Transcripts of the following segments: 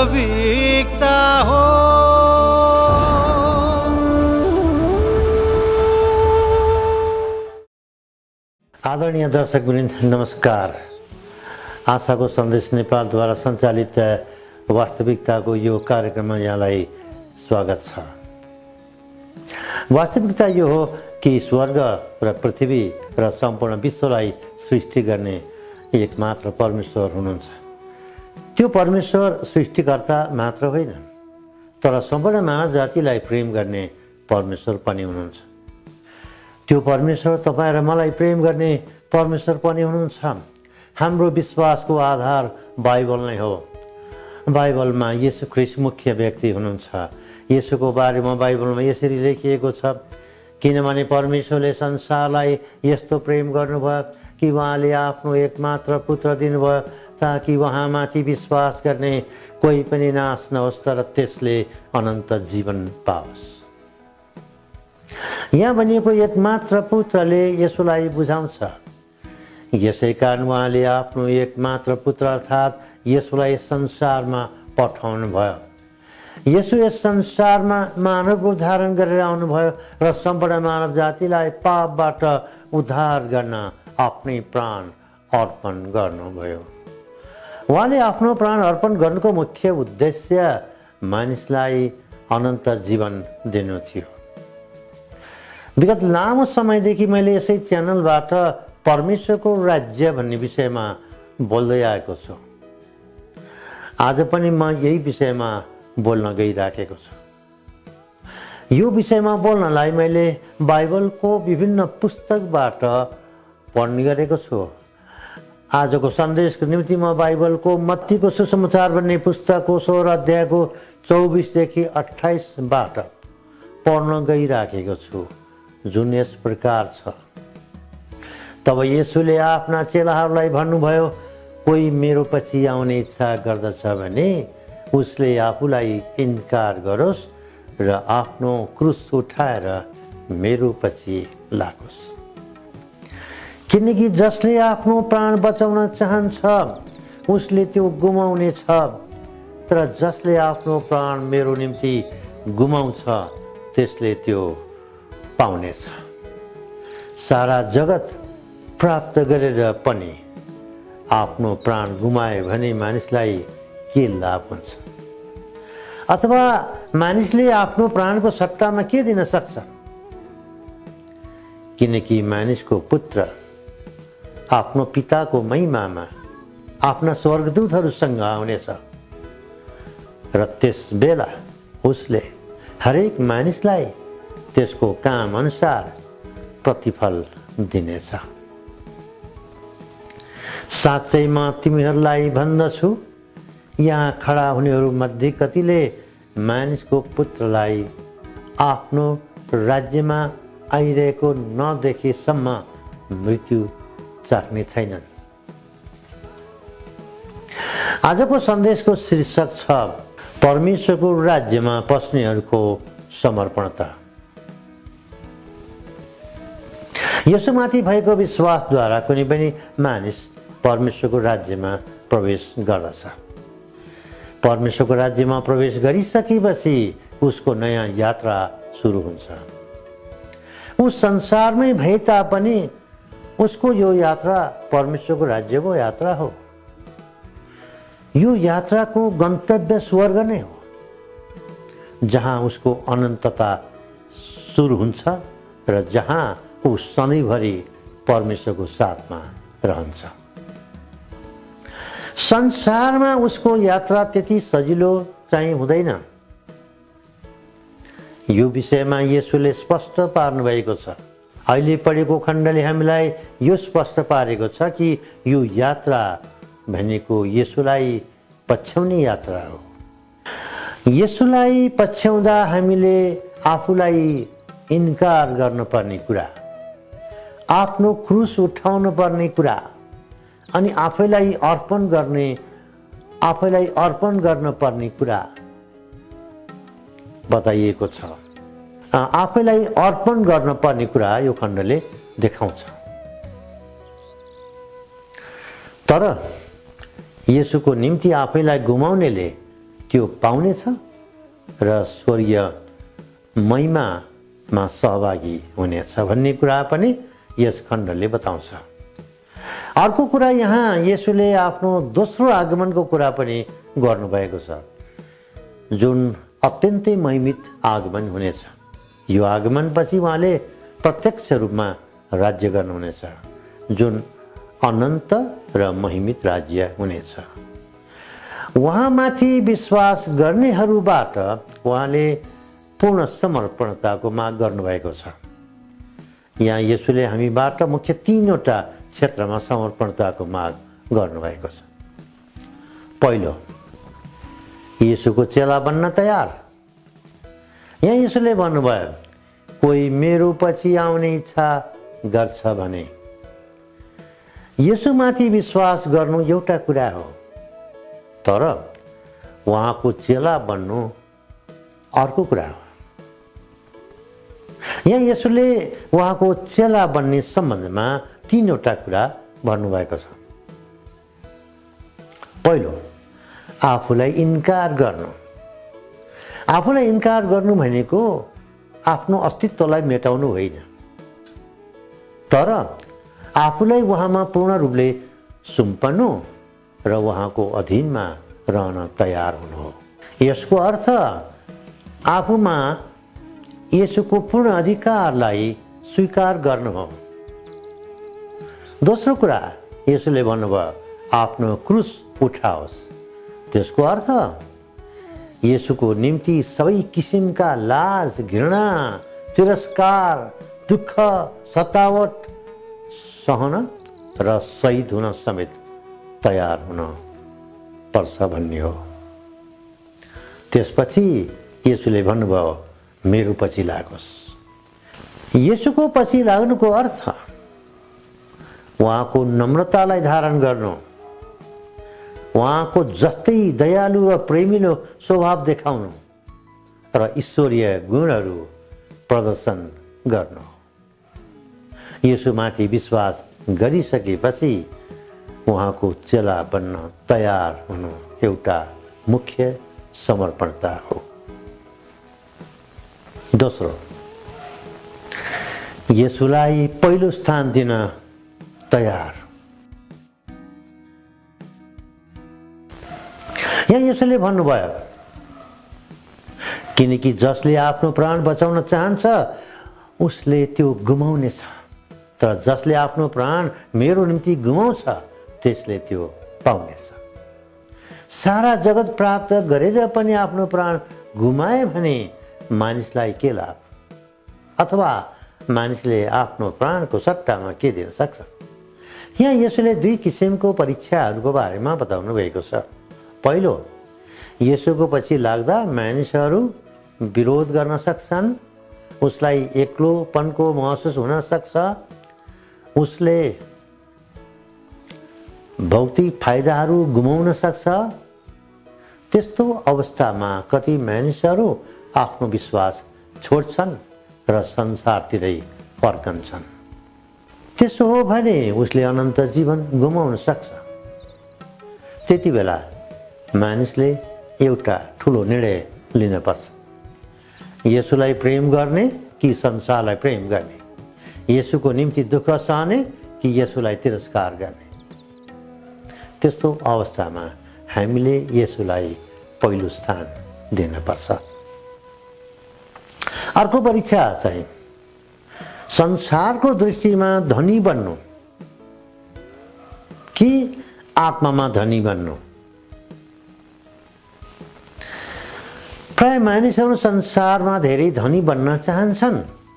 वास्तविकता हो। आदरणीय दर्शकवृन्द नमस्कार। आशाको सन्देश नेपालद्वारा सञ्चालित वास्तविकताको यो कार्यक्रममा यहाँलाई स्वागत छ। वास्तविकता यो हो कि स्वर्ग र पृथ्वी र सम्पूर्ण विश्वलाई सृष्टि गर्ने एकमात्र परमेश्वर हुनुहुन्छ। त्यो परमेश्वर सृष्टिकर्ता मात्र होइन, तर सम्पूर्ण मानव जातिलाई प्रेम गर्ने परमेश्वर पनि हुनुहुन्छ। त्यो परमेश्वर तपाईँ र मलाई प्रेम गर्ने परमेश्वर पनि हुनुहुन्छ। हाम्रो विश्वासको आधार बाइबल नै हो। बाइबलमा येशू ख्रीष्ट मुख्य व्यक्ति हुनुहुन्छ। येशूको बारेमा बाइबलमा यसरी लेखिएको छ, किनभने परमेश्वरले संसारलाई यस्तो प्रेम गर्नुभयो कि उहाँले आफ्नो एकमात्र पुत्र दिनुभयो ताकि उहाँमाथि विश्वास गर्ने कोही पनि नाश नहोस् तर त्यसले अनन्त जीवन पाओस्। यहाँ भनिएको एकमात्र पुत्रले यसोलाई बुझाउँछ। यसै कारण उहाँले आफ्नो एकमात्र पुत्र अर्थात् यसोलाई संसारमा पठाउनु भयो। यसो यस संसारमा मानव उद्धारण गरेर आउनुभयो र सम्पूर्ण मानव जातिलाई पापबाट उद्धार गर्न आफ्नै प्राण अर्पण गर्नुभयो। उहाँले आफ्नो प्राण अर्पण गर्नुको मुख्य उद्देश्य मानिसलाई अनन्त जीवन दिनु थियो। विगत लामो समयदेखि मैले यसै च्यानलबाट परमेश्वरको राज्य भन्ने विषयमा बोल्दै आएको छु। आज पनि म यही विषयमा बोल्न गइराखेको छु। यो विषयमा बोल्नलाई मैले बाइबलको विभिन्न पुस्तकबाट पढ्ने गरेको छु। आजको सन्देशको निम्ति म बाइबलको मत्तीको सुसमाचार भन्ने पुस्तकको 16 अध्यायको 24 देखि 28बाट पढ्न गइराखेको छु, जुन यस प्रकार छ। तब येशूले आफ्ना चेलाहरूलाई भन्नुभयो, कोही मेरो पछि आउने इच्छा गर्दछ भने उसले आफूलाई इन्कार गरोस् र आफ्नो क्रुस उठाएर मेरो पछि लागोस्। किनकि जसले आफ्नो प्राण बचाउन चाहन्छ उसले त्यो गुमाउने छ, तर जसले आफ्नो प्राण मेरो निम्ति गुमाउँछ त्यसले त्यो पाउनेछ। सारा जगत प्राप्त गरेर पनि आफ्नो प्राण गुमाए भने मानिसलाई के लाभ हुन्छ? अथवा मानिसले आफ्नो प्राणको सट्टामा के दिन सक्छ? किनकि मानिसको पुत्र आफ्नो पिताको महिमामा आफ्ना स्वर्गदूतहरूसँग आउनेछ र त्यस बेला उसले हरेक मानिसलाई त्यसको काम अनुसार प्रतिफल दिनेछ। साँच्चै म तिमीहरूलाई भन्दछु, यहाँ खडा हुनेहरू मध्ये कतिले मानिसको पुत्रलाई आफ्नो राज्यमा आइरहेको नदेखेसम्म मृत्यु चाख्ने छैनन्। आजको सन्देशको शीर्षक छ परमेश्वरको राज्यमा पस्नेहरूको समर्पणता। यसोमाथि भएको विश्वासद्वारा कुनै पनि मानिस परमेश्वरको राज्यमा प्रवेश गर्दछ। परमेश्वरको राज्यमा प्रवेश गरिसकेपछि उसको नयाँ यात्रा सुरु हुन्छ। उस संसारमै भए तापनि उसको यो यात्रा परमेश्वरको राज्यको यात्रा हो। यो यात्राको गन्तव्य स्वर्ग नै हो, जहाँ उसको अनन्तता सुरु हुन्छ र जहाँ ऊ सधैँभरि परमेश्वरको साथमा रहन्छ। संसारमा उसको यात्रा त्यति सजिलो चाहिँ हुँदैन। यो विषयमा येशूले स्पष्ट पार्नु भएको छ। अहिले पढेको खण्डले हामीलाई यो स्पष्ट पारेको छ कि यो यात्रा भनेको येशूलाई पछ्याउने यात्रा हो। येशूलाई पछ्याउँदा हामीले आफूलाई इन्कार गर्नुपर्ने कुरा, आफ्नो क्रुस उठाउनु पर्ने कुरा अनि आफैलाई अर्पण गर्नुपर्ने कुरा बताइएको छ। आफैलाई अर्पण गर्नुपर्ने कुरा यो खण्डले देखाउँछ। तर येशूको निम्ति आफैलाई गुमाउनेले त्यो पाउनेछ र स्वर्गीय महिमामा सहभागी हुनेछ भन्ने कुरा पनि यस खण्डले बताउँछ। अर्को कुरा यहाँ येशूले आफ्नो दोस्रो आगमनको कुरा पनि गर्नुभएको छ, जुन अत्यन्तै महिमित आगमन हुनेछ। यो आगमनपछि उहाँले प्रत्यक्ष रूपमा राज्य गर्नुहुनेछ, जुन अनन्त र महिमित राज्य हुनेछ। उहाँमाथि विश्वास गर्नेहरूबाट उहाँले पूर्ण समर्पणताको माग गर्नुभएको छ। यहाँ येशूले हामीबाट मुख्य 3वटा क्षेत्रमा समर्पणताको माग गर्नुभएको छ। पहिलो, येशूको चेला बन्न तयार। यहाँ येशूले भन्नुभयो, कोही मेरो पछि आउने इच्छा गर्छ भने। येशूमाथि विश्वास गर्नु एउटा कुरा हो, तर उहाँको चेला बन्नु अर्को कुरा हो। यहाँ येशूले उहाँको चेला बन्ने सम्बन्धमा 3वटा कुरा भन्नुभएको छ। पहिलो, आफूलाई इन्कार गर्नु। आफूलाई इन्कार गर्नु भनेको आफ्नो अस्तित्वलाई मेटाउनु होइन, तर आफूलाई उहाँमा पूर्ण रूपले सुम्पनु र उहाँको अधीनमा रहन तयार हुनु हो। यसको अर्थ आफूमा येशूको पूर्ण अधिकारलाई स्वीकार गर्नु हो। दोस्रो कुरा येशूले भन्नुभयो, आफ्नो क्रुस उठाओस्। त्यसको अर्थ येशूको निम्ति सबै किसिमका लाज, घृणा, तिरस्कार, दुःख, सतावट सहन र शहीद हुन समेत तयार हुन पर्छ भन्ने हो। त्यसपछि येशूले भन्नुभयो, मेरो पछि लागोस्। येशूको पछि लाग्नुको अर्थ उहाँको नम्रतालाई धारण गर्नु, उहाँको जस्तै दयालु र प्रेमिलो स्वभाव देखाउनु र ईश्वरीय गुणहरू प्रदर्शन गर्नु। येशूमाथि विश्वास गरिसकेपछि उहाँको चेला बन्न तयार हुनु एउटा मुख्य समर्पणता हो। दोस्रो, येशूलाई पहिलो स्थान दिन तयार। यहाँ येशूले भन्नुभयो, किनकि जसले आफ्नो प्राण बचाउन चाहन्छ उसले त्यो गुमाउनेछ, तर जसले आफ्नो प्राण मेरो निम्ति गुमाउँछ त्यसले त्यो पाउनेछ। सारा जगत प्राप्त गरेर पनि आफ्नो प्राण गुमाए भने मानिसलाई के लाभ? अथवा मानिसले आफ्नो प्राणको सट्टामा के दिन सक्छ? यहाँ येशूले 2 किसिमको परीक्षाहरूको बारेमा बताउनु भएको छ। पहिलो, येशूको पछि लाग्दा मानिसहरू विरोध गर्न सक्छन्, उसलाई एक्लोपनको महसुस हुन सक्छ, उसले भौतिक फाइदाहरू गुमाउन सक्छ। त्यस्तो अवस्थामा कति मानिसहरू आफ्नो विश्वास छोड्छन् र संसारतिरै फर्कन्छन्। त्यसो हो भने उसले अनन्त जीवन गुमाउन सक्छ। त्यति बेला मानिसले एउटा ठुलो निर्णय लिनुपर्छ, येशूलाई प्रेम गर्ने कि संसारलाई प्रेम गर्ने, येशूको निम्ति दुःख सहने कि येशूलाई तिरस्कार गर्ने। त्यस्तो अवस्थामा हामीले येशूलाई पहिलो स्थान दिनुपर्छ। अर्को परीक्षा चाहिँ संसारको दृष्टिमा धनी बन्नु कि आत्मामा धनी बन्नु। प्राय मानिसहरू संसारमा धेरै धनी बन्न चाहन्छन्,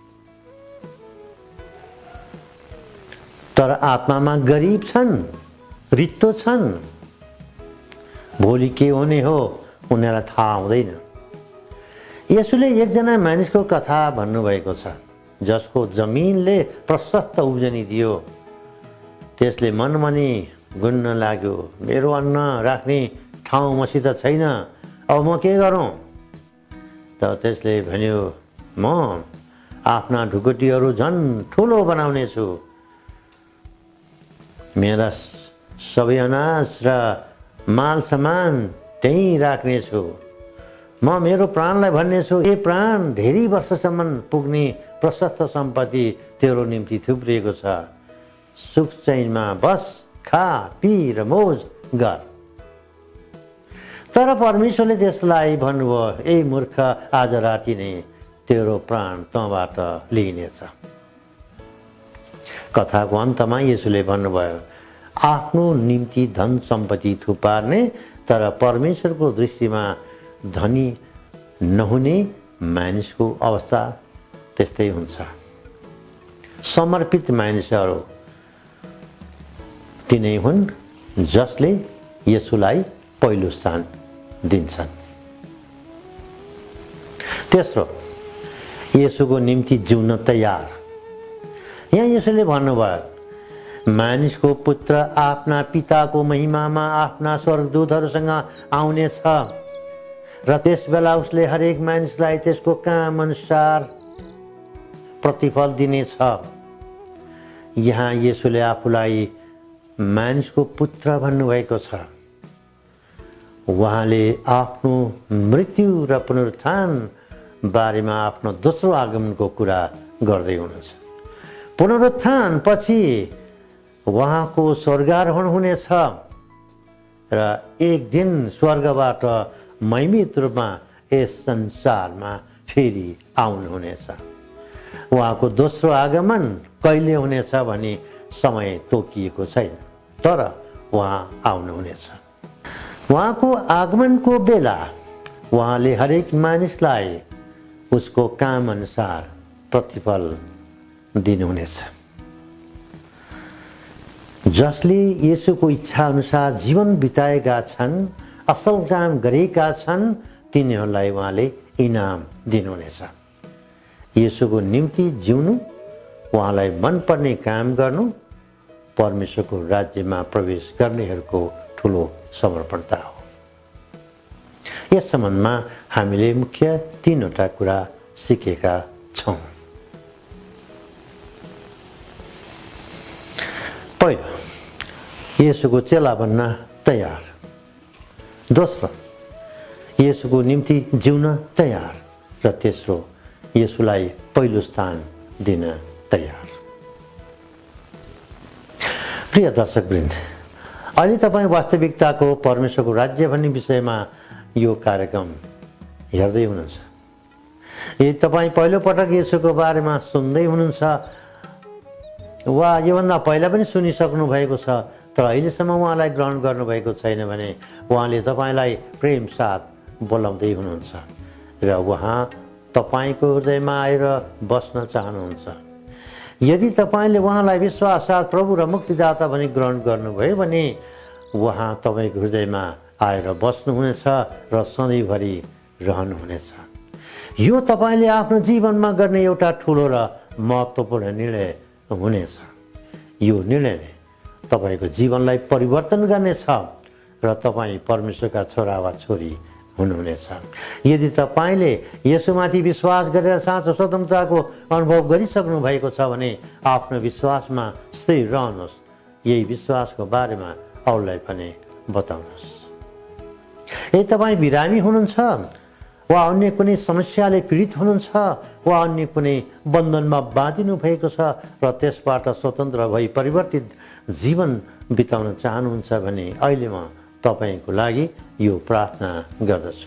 तर आत्मामा गरिब छन्, रित्तो छन्। भोलि के हुने हो उनीहरूलाई थाहा हुँदैन। येशूले एकजना मानिसको कथा भन्नुभएको छ, जसको जमिनले प्रशस्त उब्जनी दियो। त्यसले मनमनी गुन्न लाग्यो, मेरो अन्न राख्ने ठाउँ मसित छैन, अब म के गरौँ? त त्यसले भन्यो, म आफ्ना ढुकुटीहरू झन् ठुलो बनाउने छु, मेरा सबै अनाज र माल सामान त्यहीँ राख्नेछु। म मेरो प्राणलाई भन्नेछु, ए प्राण, धेरै वर्षसम्म पुग्ने प्रशस्त सम्पत्ति तेरो निम्ति थुप्रिएको छ। सुख चैनमा बस, खा, पी र मौज गर। तर परमेश्वरले त्यसलाई भन्नुभयो, ए मूर्ख, आज राति नै तेरो प्राण तँबाट लिइनेछ। कथाको अन्तमा येशूले भन्नुभयो, आफ्नो निम्ति धन सम्पत्ति थुपार्ने तर परमेश्वरको दृष्टिमा धनी नहुने मानिसको अवस्था त्यस्तै हुन्छ। समर्पित मानिसहरू तिनै हुन् जसले येशूलाई पहिलो स्थान दिन्छन्। तेस्रो, येशूको निम्ति जिउन तयार। यहाँ येशूले भन्नुभयो, मानिसको पुत्र आफ्ना पिताको महिमामा आफ्ना स्वर्गदूतहरूसँग आउनेछ र त्यसबेला उसले हरेक मानिसलाई त्यसको काम अनुसार प्रतिफल दिनेछ। यहाँ येशूले आफूलाई मानिसको पुत्र भन्नुभएको छ। उहाँले आफ्नो मृत्यु र पुनरुत्थान बारेमा आफ्नो दोस्रो आगमनको कुरा गर्दै हुनुहुन्छ। पुनरुत्थान पछि उहाँको स्वर्गारोहण हुनेछ र एक दिन स्वर्गबाट महिमित रूपमा यस संसारमा फेरि आउनुहुनेछ। उहाँको दोस्रो आगमन कहिले हुनेछ भनी समय तोकिएको छैन, तर उहाँ आउनुहुनेछ। उहाँको आगमनको बेला उहाँले हरेक मानिसलाई उसको काम अनुसार प्रतिफल दिनुहुनेछ। जसले येशूको इच्छा अनुसार जीवन बिताएका छन्, असल काम गरेका छन्, तिनीहरूलाई उहाँले इनाम दिनुहुनेछ। येशूको निम्ति जिउनु, उहाँलाई मनपर्ने काम गर्नु परमेश्वरको राज्यमा प्रवेश गर्नेहरूको ठुलो समर्पणता हो। यस सम्बन्धमा हामीले मुख्य 3वटा कुरा सिकेका छौँ। पहिलो, येशूको चेला बन्न तयार। दोस्रो, येशूको निम्ति जिउन तयार र तेस्रो, येशूलाई पहिलो स्थान दिन तयार। प्रिय दर्शकवृन्द, अहिले तपाईँ वास्तविकताको परमेश्वरको राज्य भन्ने विषयमा यो कार्यक्रम हेर्दै हुनुहुन्छ। यदि तपाईँ पहिलोपटक येशूको बारेमा सुन्दै हुनुहुन्छ वा योभन्दा पहिला पनि सुनिसक्नु भएको छ तर अहिलेसम्म उहाँलाई ग्रहण गर्नुभएको छैन भने उहाँले तपाईँलाई प्रेम साथ बोलाउँदै हुनुहुन्छ र उहाँ तपाईँको हृदयमा आएर बस्न चाहनुहुन्छ। यदि तपाईँले उहाँलाई विश्वास साथ प्रभु र मुक्तिदाता भनी ग्रहण गर्नुभयो भने उहाँ तपाईँको हृदयमा आएर बस्नुहुनेछ र सधैँभरि रहनुहुनेछ। यो तपाईँले आफ्नो जीवनमा गर्ने एउटा ठुलो र महत्त्वपूर्ण निर्णय हुनेछ। यो निर्णयले तपाईँको जीवनलाई परिवर्तन गर्नेछ र तपाईँ परमेश्वरका छोरा वा छोरी हुनुहुनेछ। यदि तपाईँले यसुमाथि विश्वास गरेर साँचो स्वतन्त्रताको अनुभव गरिसक्नु भएको छ भने आफ्नो विश्वासमा स्थिर रहनुहोस्। यही विश्वासको बारेमा अरूलाई पनि बताउनुहोस्। यदि तपाईँ बिरामी हुनुहुन्छ वा अन्य कुनै समस्याले पीडित हुनुहुन्छ वा अन्य कुनै बन्धनमा बाँधिनु भएको छ र त्यसबाट स्वतन्त्र भई परिवर्तित जीवन बिताउन चाहनुहुन्छ भने अहिले म तपाईको लागि यो प्रार्थना गर्दछु।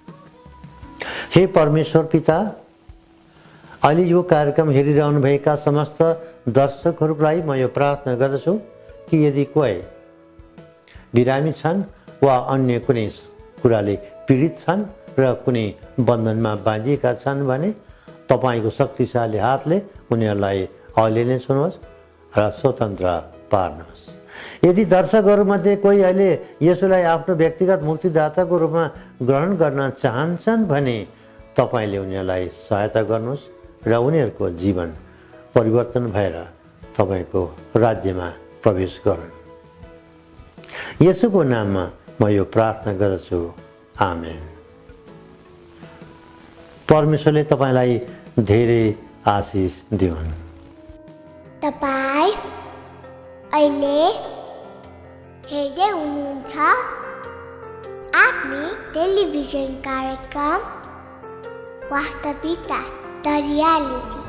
हे परमेश्वर पिता, अहिले यो कार्यक्रम हेरिरहनुभएका समस्त दर्शकहरूलाई म यो प्रार्थना गर्दछु कि यदि कोही बिरामी छन् वा अन्य कुनै कुराले पीडित छन् र कुनै बन्धनमा बाँधिएका छन् भने तपाईको शक्तिशाली हातले उनीहरूलाई अहिले नै छुनुहोस् र स्वतन्त्र पार्नुहोस्। यदि दर्शकहरूमध्ये कोही अहिले यसुलाई आफ्नो व्यक्तिगत मुक्तिदाताको रूपमा ग्रहण गर्न चाहन्छन् भने तपाईँले उनीहरूलाई सहायता गर्नुहोस् र उनीहरूको जीवन परिवर्तन भएर तपाईँको राज्यमा प्रवेश गरून्। येशूको नाममा म यो प्रार्थना गर्दछु, आमेन। परमेश्वरले तपाईँलाई धेरै आशिष दिउन्। तपाईँ अहिले हेर्दै हुनुहुन्छ आत्मिक टेलिभिजन कार्यक्रम वास्तविकता द रियालिटी।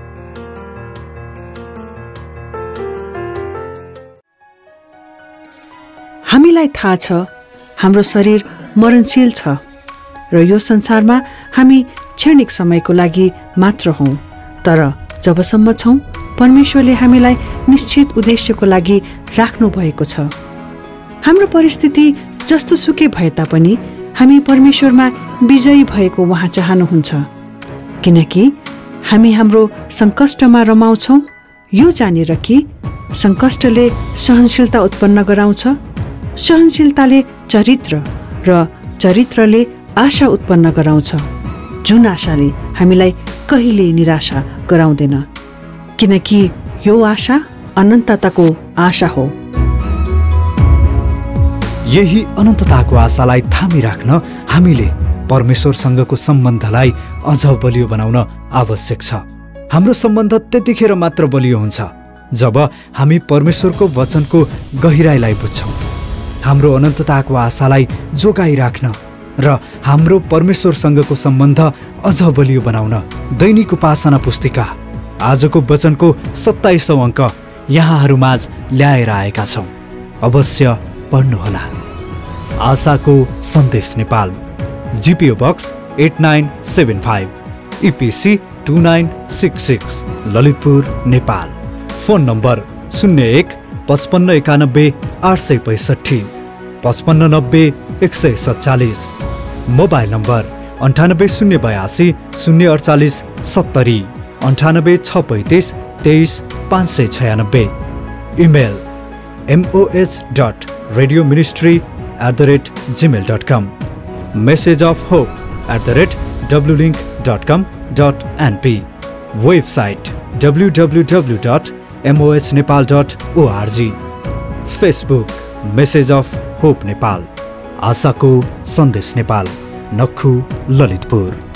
हामीलाई थाहा छ हाम्रो शरीर मरणशील छ र यो संसारमा हामी क्षणिक समयको लागि मात्र हौं। तर जबसम्म छौं परमेश्वरले हामीलाई निश्चित उद्देश्यको लागि राख्नु भएको छ। हाम्रो परिस्थिति जस्तो सुकै भए तापनि हामी परमेश्वरमा विजयी भएको उहाँ चाहनुहुन्छ, किनकि हामी हाम्रो संकष्टमा रमाउँछौं यो जानेर कि संकष्टले सहनशीलता उत्पन्न गराउँछ, सहनशीलताले चरित्र र चरित्रले आशा उत्पन्न गराउँछ, जुन आशाले हामीलाई कहिले निराशा गराउँदैन, किनकि यो आशा अनन्तताको आशा हो। यही अनन्तताको आशालाई थामिराख्न हामीले परमेश्वरसँगको सम्बन्धलाई अझ बलियो बनाउन आवश्यक छ। हाम्रो सम्बन्ध त्यतिखेर मात्र बलियो हुन्छ जब हामी परमेश्वरको वचनको गहिराईलाई बुझ्छौं। हाम्रो अनन्तताको आशालाई जोगाइराख्न र हाम्रो परमेश्वरसँगको सम्बन्ध अझ बलियो बनाउन दैनिक उपासना पुस्तिका आजको वचनको 27औं अङ्क यहाँहरूमाझ ल्याएर आएका छौं। अवश्य पढ्नुहोला। आशाको सन्देश Nepal, GPO box 8975, EPC 2966, Lalitpur Nepal. Phone number 01 55 91 865, 55 90 147। Mobile number 98 082 048 70, 98 635 23 596। Email moh.radioministry@gmail.com, messageofhope@wlink.com.np, website www.mohnepal.org, Facebook message of hope Nepal, आशाको सन्देश नेपाल, नक्खु ललितपुर।